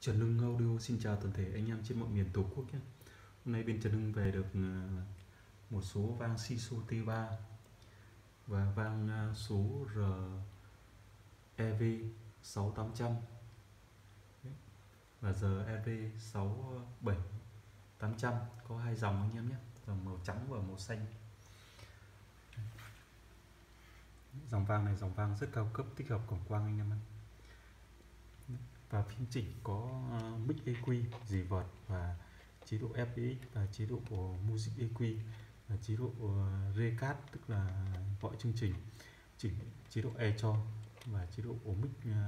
Trần Hưng Audio xin chào toàn thể anh em trên mọi miền Tổ quốc nhé. Hôm nay bên Trần Hưng về được một số vang Siso T3 và vang số REV 6800 và giờ EV 67800, có hai dòng anh em nhé, dòng màu trắng và màu xanh. Dòng vang này dòng vang rất cao cấp, tích hợp cổng quang anh em ạ. Và phím chỉnh có mic EQ, reverb và chế độ FX và chế độ Music EQ và chế độ Recat, tức là gọi chương trình, chỉnh chế độ echo và chế độ mic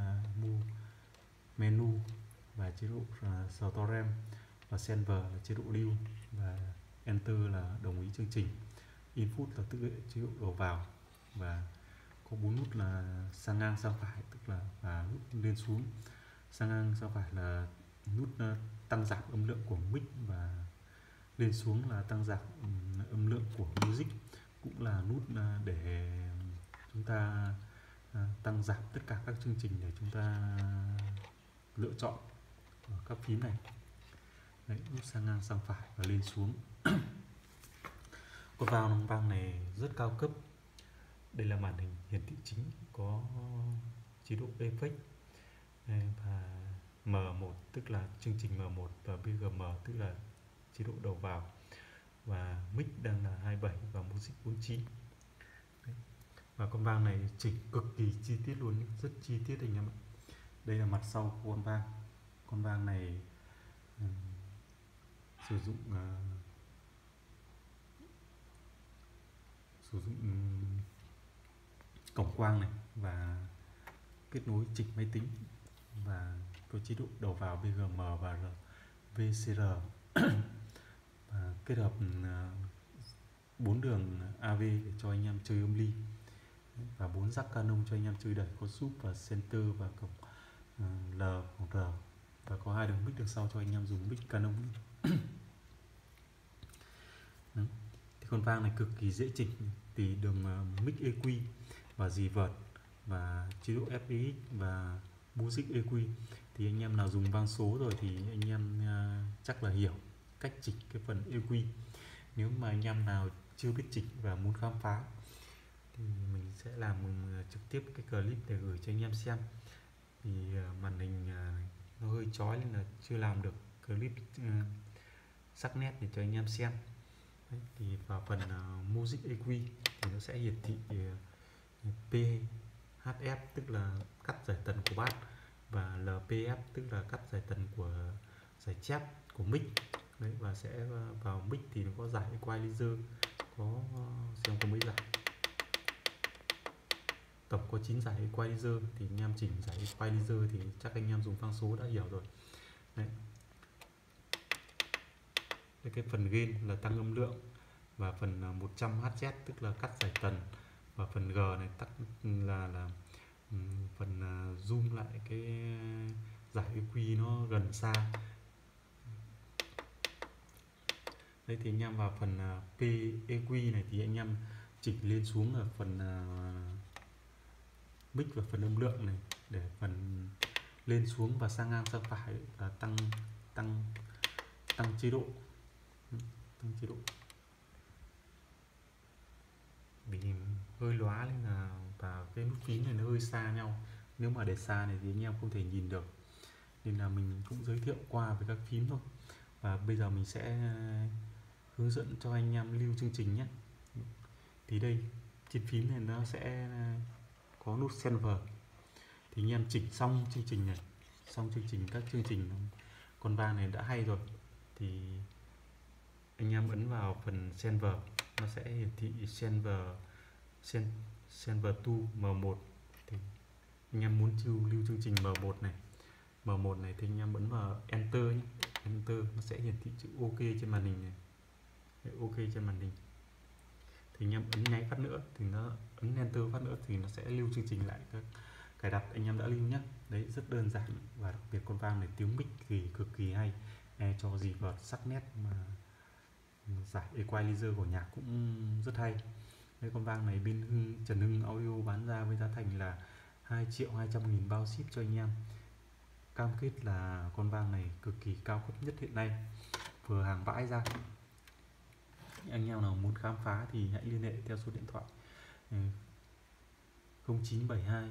menu và chế độ Storm và Senver là chế độ lưu và Enter là đồng ý chương trình. Input là tức là chế độ đầu vào và có 4 nút là sang ngang sang phải, tức là và nút lên xuống. Sang ngang sang phải là nút tăng giảm âm lượng của mic và lên xuống là tăng giảm âm lượng của music, cũng là nút để chúng ta tăng giảm tất cả các chương trình để chúng ta lựa chọn ở các phím này. Đấy, nút sang ngang sang phải và lên xuống. Con vào vang này rất cao cấp. Đây là màn hình hiển thị chính có chế độ effect và M1 tức là chương trình M1 và BGM tức là chế độ đầu vào, và mic đang là 27 và music 49. Đấy. Và con vang này chỉnh cực kỳ chi tiết luôn, rất chi tiết anh em ạ. Đây là mặt sau của con vang này sử dụng cổng quang này và kết nối chỉnh máy tính và có chế độ đầu vào BGM và VCR và kết hợp 4 đường AV để cho anh em chơi âm ly và 4 jack Canon cho anh em chơi đẩy, có sub và center và cổng L hoặc R, và có 2 đường mic đằng sau cho anh em dùng mic Canon. Thì con vang này cực kỳ dễ chỉnh, tùy đường mic EQ và reverb và chế độ FX và music EQ. Thì anh em nào dùng vang số rồi thì anh em chắc là hiểu cách chỉnh cái phần EQ. Nếu mà anh em nào chưa biết chỉnh và muốn khám phá thì mình sẽ làm trực tiếp cái clip để gửi cho anh em xem. Thì màn hình nó hơi chói nên là chưa làm được clip sắc nét để cho anh em xem. Đấy, thì vào phần Music EQ thì nó sẽ hiển thị PHF tức là cắt giải tần của bass và LPF tức là cắt giải tần của giải chép của mic. Đấy, và sẽ vào mic thì nó có giải equalizer, có xem có mấy giải, tổng có 9 giải equalizer. Thì anh em chỉnh giải equalizer thì chắc anh em dùng vang số đã hiểu rồi. Đấy. Cái phần gain là tăng âm lượng và phần 100 Hz tức là cắt giải tần, và phần G này tắt là phần zoom lại cái giải EQ nó gần xa. Đây thì anh em vào phần PEQ này thì anh em chỉnh lên xuống ở phần mic và phần âm lượng này, để phần lên xuống và sang ngang sang phải là tăng chế độ, vì hơi lóa nên là và cái nút phím này nó hơi xa nhau, nếu mà để xa này thì anh em không thể nhìn được, nên là mình cũng giới thiệu qua với các phím thôi. Và bây giờ mình sẽ hướng dẫn cho anh em lưu chương trình nhé. Thì đây trên phím này nó sẽ có nút Senver, thì anh em chỉnh xong chương trình này, xong các chương trình con vang này đã hay rồi thì anh em ấn vào phần Senver, nó sẽ hiển thị Senver 2 M1. Thì anh em muốn lưu chương trình M1 này thì anh em ấn vào Enter nhé. Enter nó sẽ hiển thị chữ OK trên màn hình này. Đấy, OK trên màn hình. Thì anh em ấn nháy phát nữa thì nó ấn Enter phát nữa thì nó sẽ lưu chương trình lại các cài đặt anh em đã lưu nhé. Đấy, rất đơn giản, và đặc biệt con vang này tiếng mic thì cực kỳ hay, cho reverb sắc nét mà giải equalizer của nhạc cũng rất hay. Đây, con vang này bên Trần Hưng Audio bán ra với giá thành là 2.200.000 bao ship cho anh em. cam kết là con vàng này cực kỳ cao cấp nhất hiện nay, vừa hàng vãi ra. Anh em nào muốn khám phá thì hãy liên hệ theo số điện thoại 0972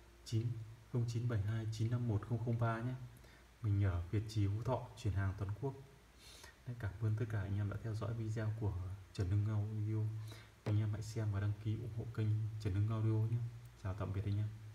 951 003 nhé. Mình ở Việt Trì, Phú Thọ, chuyển hàng toàn quốc. Cảm ơn tất cả anh em đã theo dõi video của Trần Hưng Audio. Anh em hãy xem và đăng ký ủng hộ kênh Trần Hưng Audio nhé. Chào tạm biệt anh em.